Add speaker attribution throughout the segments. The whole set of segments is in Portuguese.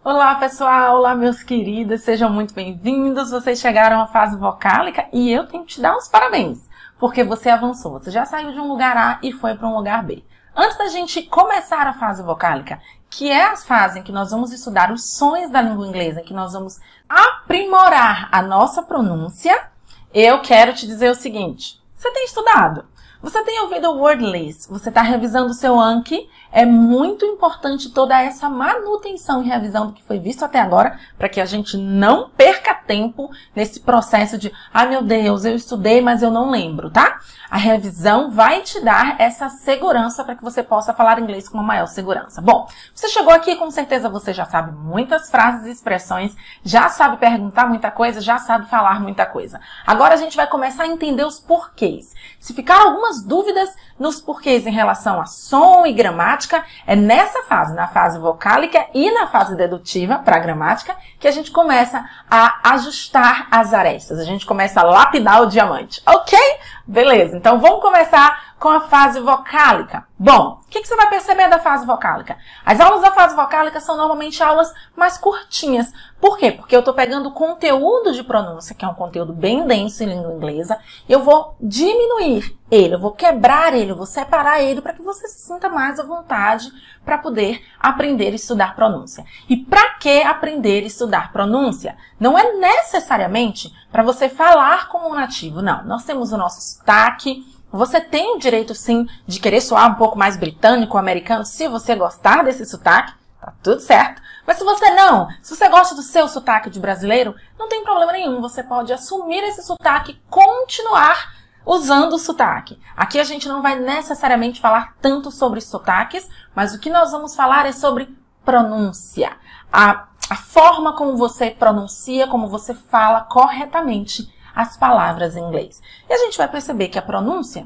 Speaker 1: Olá pessoal, olá meus queridos, sejam muito bem-vindos. Vocês chegaram à fase vocálica e eu tenho que te dar os parabéns, porque você avançou, você já saiu de um lugar A e foi para um lugar B. Antes da gente começar a fase vocálica, que é a fase em que nós vamos estudar os sons da língua inglesa, em que nós vamos aprimorar a nossa pronúncia, eu quero te dizer o seguinte: você tem estudado? Você tem ouvido o Wordlist? Você está revisando o seu Anki? É muito importante toda essa manutenção e revisão do que foi visto até agora, para que a gente não perca tempo nesse processo de ai meu Deus, eu estudei, mas eu não lembro, tá? A revisão vai te dar essa segurança para que você possa falar inglês com uma maior segurança. Bom, você chegou aqui, com certeza você já sabe muitas frases e expressões, já sabe perguntar muita coisa, já sabe falar muita coisa. Agora a gente vai começar a entender os porquês. Se ficar algumas dúvidas nos porquês em relação a som e gramática, é nessa fase, na fase vocálica e na fase dedutiva, para a gramática, que a gente começa a ajustar as arestas, a gente começa a lapidar o diamante, ok? Beleza, então vamos começar com a fase vocálica. Bom, o que você vai perceber da fase vocálica? As aulas da fase vocálica são normalmente aulas mais curtinhas. Por quê? Porque eu estou pegando conteúdo de pronúncia, que é um conteúdo bem denso em língua inglesa, e eu vou diminuir ele, eu vou quebrar ele, eu vou separar ele para que você se sinta mais à vontade para poder aprender e estudar pronúncia. E para que aprender e estudar pronúncia? Não é necessariamente para você falar como um nativo, não. Nós temos o nosso sotaque. Você tem o direito, sim, de querer soar um pouco mais britânico, americano, se você gostar desse sotaque, tá tudo certo. Mas se você não, se você gosta do seu sotaque de brasileiro, não tem problema nenhum. Você pode assumir esse sotaque e continuar usando o sotaque. Aqui a gente não vai necessariamente falar tanto sobre sotaques, mas o que nós vamos falar é sobre pronúncia. A forma como você pronuncia, como você fala corretamente as palavras em inglês. E a gente vai perceber que a pronúncia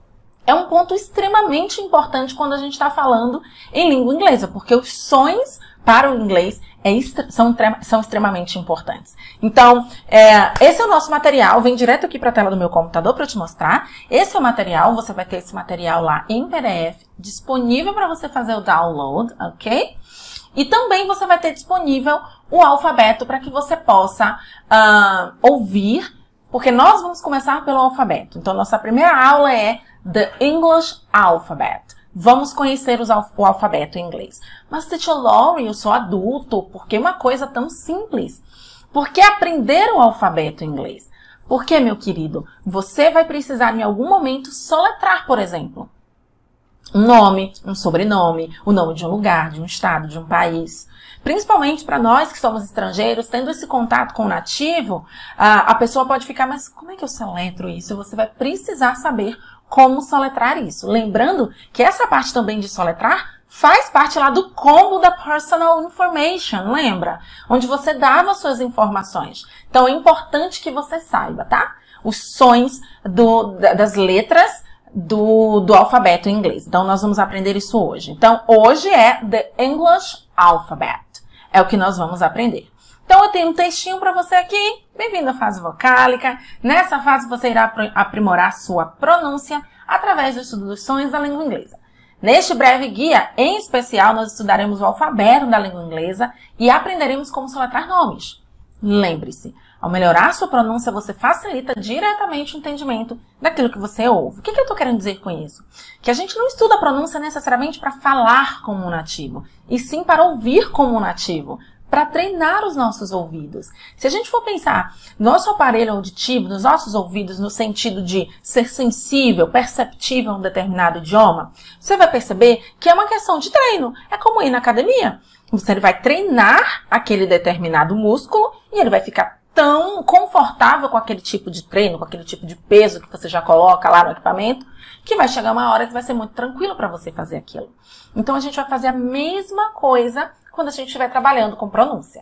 Speaker 1: é um ponto extremamente importante quando a gente está falando em língua inglesa, porque os sons para o inglês são extremamente importantes. Então, esse é o nosso material, vem direto aqui para a tela do meu computador para te mostrar. Esse é o material, você vai ter esse material lá em PDF, disponível para você fazer o download, ok? E também você vai ter disponível o alfabeto para que você possa ouvir, porque nós vamos começar pelo alfabeto. Então, nossa primeira aula é The English Alphabet. Vamos conhecer o alfabeto em inglês. Mas, Teacher Laurie, eu sou adulto, por que uma coisa tão simples? Por que aprender o alfabeto em inglês? Porque, meu querido, você vai precisar em algum momento soletrar, por exemplo, um nome, um sobrenome, o nome de um lugar, de um estado, de um país. Principalmente para nós que somos estrangeiros, tendo esse contato com o nativo, a pessoa pode ficar, mas como é que eu soletro isso? Você vai precisar saber como soletrar isso. Lembrando que essa parte também de soletrar faz parte lá do combo da Personal Information, lembra? Onde você dava suas informações. Então é importante que você saiba, tá? Os sons das letras do alfabeto em inglês. Então, nós vamos aprender isso hoje. Então, hoje é The English Alphabet. É o que nós vamos aprender. Então, eu tenho um textinho para você aqui. Bem-vindo à fase vocálica. Nessa fase, você irá aprimorar sua pronúncia através do estudo dos sons da língua inglesa. Neste breve guia, em especial, nós estudaremos o alfabeto da língua inglesa e aprenderemos como soletrar nomes. Lembre-se, ao melhorar sua pronúncia, você facilita diretamente o entendimento daquilo que você ouve. O que eu estou querendo dizer com isso? Que a gente não estuda a pronúncia necessariamente para falar como um nativo, e sim para ouvir como um nativo, para treinar os nossos ouvidos. Se a gente for pensar no nosso aparelho auditivo, nos nossos ouvidos, no sentido de ser sensível, perceptível a um determinado idioma, você vai perceber que é uma questão de treino. É como ir na academia. Você vai treinar aquele determinado músculo e ele vai ficar tão confortável com aquele tipo de treino, com aquele tipo de peso que você já coloca lá no equipamento, que vai chegar uma hora que vai ser muito tranquilo para você fazer aquilo. Então, a gente vai fazer a mesma coisa quando a gente estiver trabalhando com pronúncia.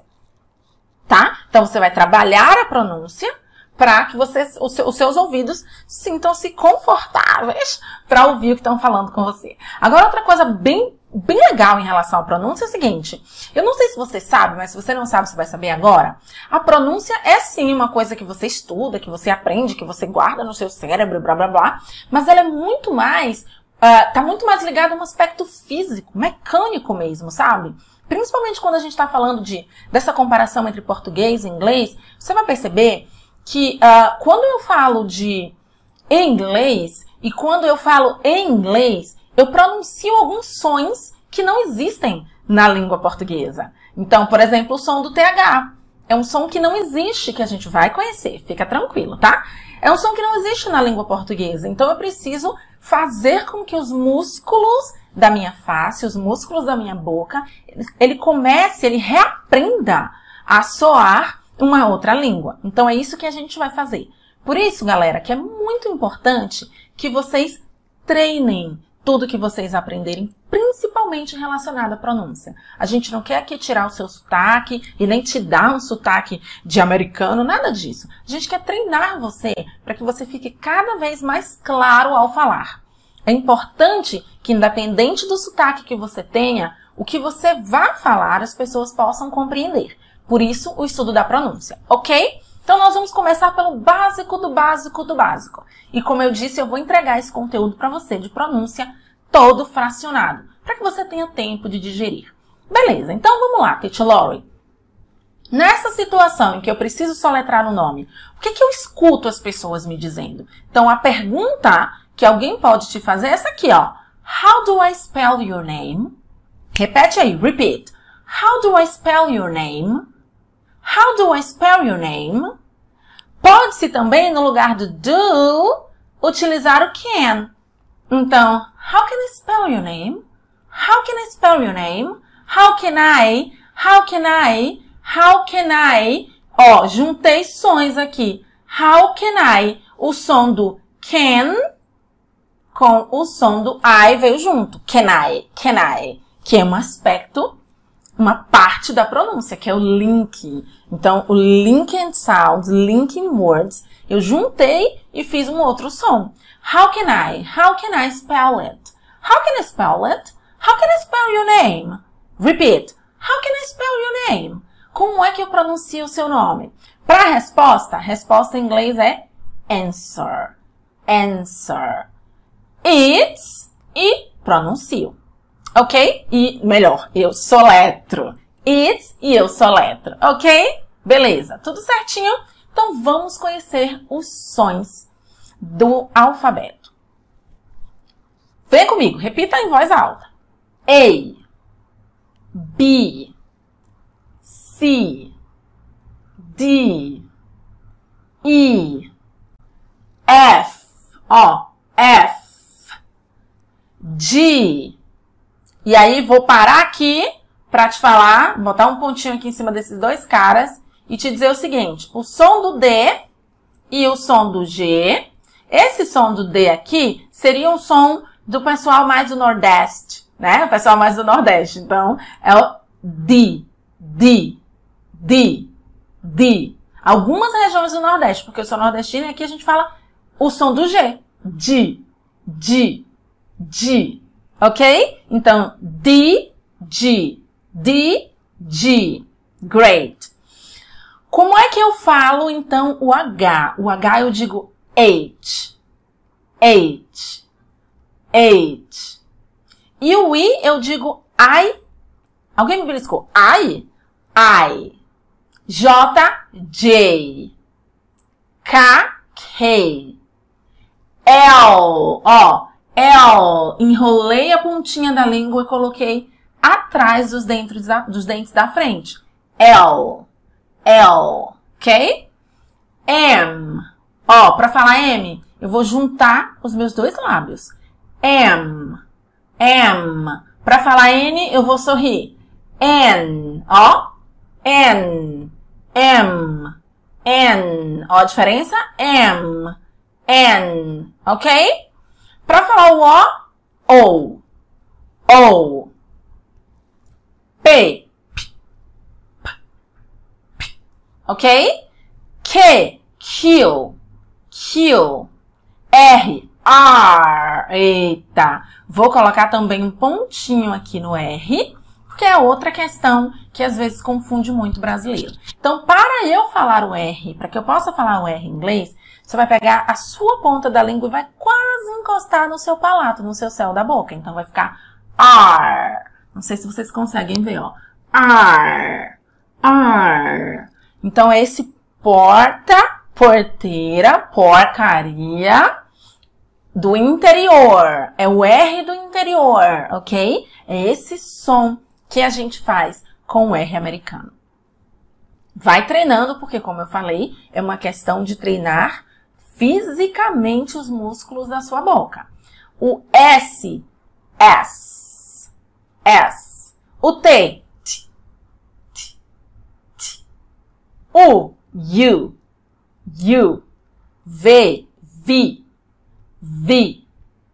Speaker 1: Tá? Então, você vai trabalhar a pronúncia para que os seus ouvidos sintam-se confortáveis para ouvir o que estão falando com você. Agora, outra coisa bem legal em relação à pronúncia é o seguinte. Eu não sei se você sabe, mas se você não sabe, você vai saber agora. A pronúncia é sim uma coisa que você estuda, que você aprende, que você guarda no seu cérebro, blá, blá, blá. Mas ela é muito mais, tá muito mais ligada a um aspecto físico, mecânico mesmo, sabe? Principalmente quando a gente está falando dessa comparação entre português e inglês, você vai perceber que quando eu falo de inglês e quando eu falo em inglês, eu pronuncio alguns sons que não existem na língua portuguesa. Então, por exemplo, o som do TH. É um som que não existe, que a gente vai conhecer, fica tranquilo, tá? É um som que não existe na língua portuguesa. Então, eu preciso fazer com que os músculos da minha face, os músculos da minha boca, ele reaprenda a soar uma outra língua. Então, é isso que a gente vai fazer. Por isso, galera, que é muito importante que vocês treinem tudo que vocês aprenderem, principalmente relacionado à pronúncia. A gente não quer aqui tirar o seu sotaque e nem te dar um sotaque de americano, nada disso. A gente quer treinar você para que você fique cada vez mais claro ao falar. É importante que, independente do sotaque que você tenha, o que você vá falar, as pessoas possam compreender. Por isso, o estudo da pronúncia, ok? Então, nós vamos começar pelo básico do básico do básico. E como eu disse, eu vou entregar esse conteúdo para você de pronúncia todo fracionado, para que você tenha tempo de digerir. Beleza, então vamos lá, Teacher Lori. Nessa situação em que eu preciso soletrar o nome, o que eu escuto as pessoas me dizendo? Então, a pergunta que alguém pode te fazer é essa aqui, ó. How do I spell your name? Repete aí, repeat. How do I spell your name? How do I spell your name? Pode-se também, no lugar do do, utilizar o can. Então, how can I spell your name? How can I spell your name? How can I? How can I? How can I? Ó, juntei sons aqui. How can I? O som do can com o som do I veio junto. Can I? Can I? Que é um aspecto, uma parte da pronúncia, que é o link. Então, o linking sounds, linking words, eu juntei e fiz um outro som. How can I? How can I spell it? How can I spell it? How can I spell your name? Repeat. How can I spell your name? Como é que eu pronuncio o seu nome? Para a resposta em inglês é answer. Answer. It's e pronuncio. Ok? E, melhor, eu soletro. It's e eu soletro. Ok? Beleza, tudo certinho? Então, vamos conhecer os sons do alfabeto. Vem comigo, repita em voz alta. A, B, C, D, E, F, ó, F, G. E aí, vou parar aqui para te falar, botar um pontinho aqui em cima desses dois caras e te dizer o seguinte, o som do D e o som do G, esse som do D aqui seria um som do pessoal mais do Nordeste, né? O pessoal mais do Nordeste. Então, é o D, D, D, D. Algumas regiões do Nordeste, porque eu sou nordestina e aqui a gente fala o som do G. D, D, D. Ok? Então, D, G, D, G. Great. Como é que eu falo, então, o H? O H eu digo H. H. H. E o I eu digo I. Alguém me beliscou? I. I. J, J. K, K. L. Ó, L. Enrolei a pontinha da língua e coloquei atrás dos dentes da frente. L. L. Ok? M. Ó, pra falar M, eu vou juntar os meus dois lábios. M. M. Pra falar N, eu vou sorrir. N. Ó. N. M. N. Ó a diferença? M. N. Ok? Pra falar o O. O. P. Ok? Q. Q. Q. R. R. Eita. Vou colocar também um pontinho aqui no R, porque é outra questão que às vezes confunde muito o brasileiro. Então, para eu falar o R, para que eu possa falar o R em inglês, você vai pegar a sua ponta da língua e vai quase encostar no seu palato, no seu céu da boca. Então, vai ficar R. Não sei se vocês conseguem ver, ó. R, R. Então, é esse porta, porteira, porcaria do interior. É o R do interior, ok? É esse som que a gente faz com o R americano. Vai treinando, porque, como eu falei, é uma questão de treinar fisicamente os músculos da sua boca. O S, S, S. O T, T, T, T. O, U, U. V, V, V.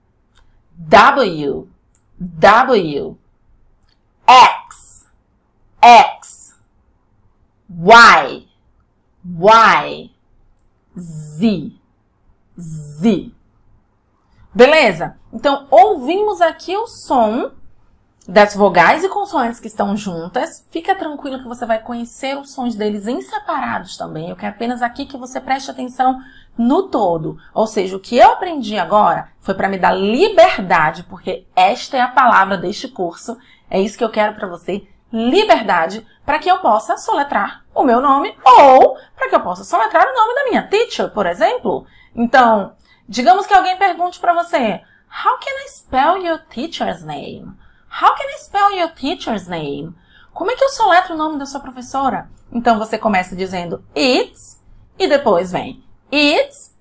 Speaker 1: W, W. X, X. Y, Y. Z, Z. Beleza? Então, ouvimos aqui o som das vogais e consoantes que estão juntas. Fica tranquilo que você vai conhecer os sons deles em separados também. Eu quero apenas aqui que você preste atenção no todo. Ou seja, o que eu aprendi agora foi para me dar liberdade, porque esta é a palavra deste curso. É isso que eu quero para você. Liberdade para que eu possa soletrar o meu nome ou para que eu possa soletrar o nome da minha teacher, por exemplo. Então, digamos que alguém pergunte para você, How can I spell your teacher's name? How can I spell your teacher's name? Como é que eu soletro o nome da sua professora? Então, você começa dizendo it's e depois vem it's,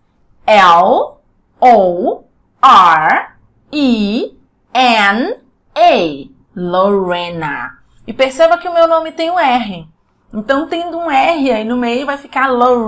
Speaker 1: L-O-R-E-N-A, Lorena. E perceba que o meu nome tem um R. Então, tendo um R aí no meio, vai ficar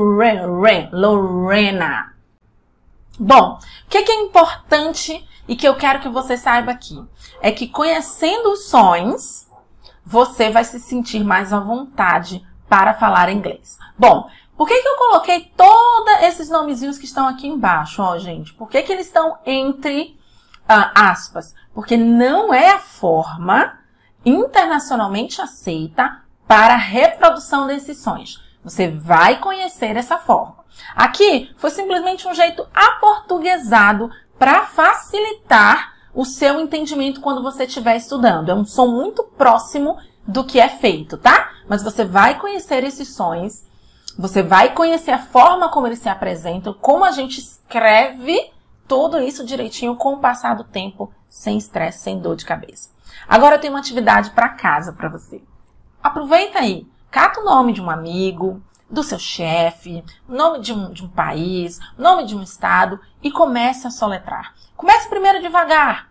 Speaker 1: Lorena. Bom, o que é importante e que eu quero que você saiba aqui? É que conhecendo os sons, você vai se sentir mais à vontade para falar inglês. Bom, por que eu coloquei todos esses nomezinhos que estão aqui embaixo, ó, gente? Por que eles estão entre aspas? Porque não é a forma internacionalmente aceita para a reprodução desses sons. Você vai conhecer essa forma. Aqui foi simplesmente um jeito aportuguesado para facilitar o seu entendimento quando você estiver estudando. É um som muito próximo do que é feito, tá? Mas você vai conhecer esses sons, você vai conhecer a forma como eles se apresentam, como a gente escreve tudo isso direitinho com o passar do tempo, sem estresse, sem dor de cabeça. Agora eu tenho uma atividade para casa para você. Aproveita aí, cata o nome de um amigo, do seu chefe, nome de um país, nome de um estado e comece a soletrar. Comece primeiro devagar.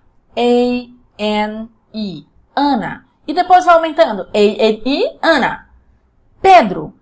Speaker 1: A-N-I, Ana. E depois vai aumentando. A-N-I, Ana. Pedro,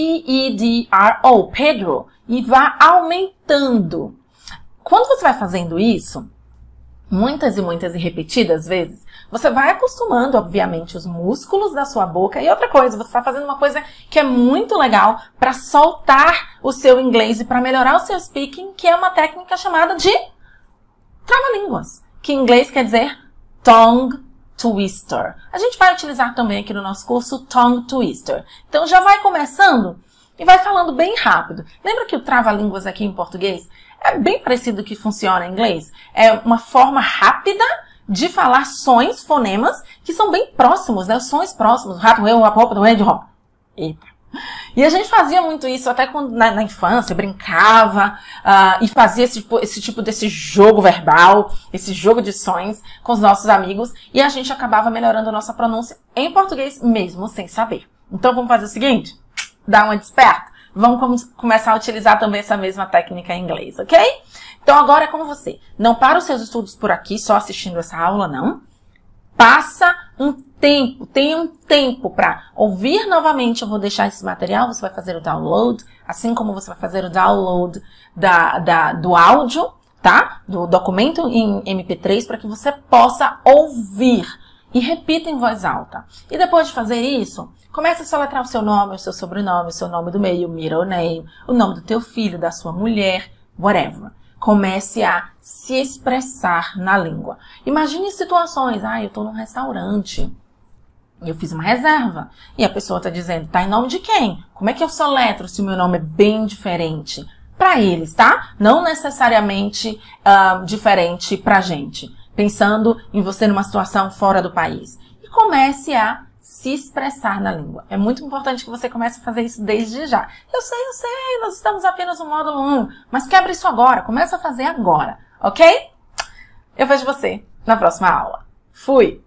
Speaker 1: P-E-D-R-O, Pedro. E vá aumentando. Quando você vai fazendo isso, muitas e repetidas vezes, você vai acostumando, obviamente, os músculos da sua boca. E outra coisa, você está fazendo uma coisa que é muito legal para soltar o seu inglês e para melhorar o seu speaking, que é uma técnica chamada de trava-línguas, que em inglês quer dizer tongue twister. A gente vai utilizar também aqui no nosso curso tongue twister. Então já vai começando e vai falando bem rápido. Lembra que o trava-línguas aqui em português é bem parecido do que funciona em inglês? É uma forma rápida de falar sons, fonemas, que são bem próximos, né? Os sons próximos. O rato, eu, a roupa, do de roupa. Eita. E a gente fazia muito isso até quando na infância, brincava e fazia esse tipo desse jogo verbal, esse jogo de sons com os nossos amigos e a gente acabava melhorando a nossa pronúncia em português mesmo sem saber. Então vamos fazer o seguinte? Dar uma desperta? Vamos começar a utilizar também essa mesma técnica em inglês, ok? Então agora é com você. Não para os seus estudos por aqui só assistindo essa aula, não. Passa um tempo, tenha um tempo para ouvir novamente. Eu vou deixar esse material, você vai fazer o download, assim como você vai fazer o download do áudio, tá? Do documento em MP3, para que você possa ouvir e repita em voz alta. E depois de fazer isso, comece a soletrar o seu nome, o seu sobrenome, o seu nome do meio, middle name, o nome do teu filho, da sua mulher, whatever. Comece a se expressar na língua. Imagine situações, eu estou num restaurante, eu fiz uma reserva, e a pessoa está dizendo, tá em nome de quem? Como é que eu soletro se o meu nome é bem diferente? Para eles, tá? Não necessariamente diferente pra gente. Pensando em você numa situação fora do país. E comece a se expressar na língua. É muito importante que você comece a fazer isso desde já. Eu sei, nós estamos apenas no módulo 1, mas quebra isso agora, começa a fazer agora, ok? Eu vejo você na próxima aula. Fui!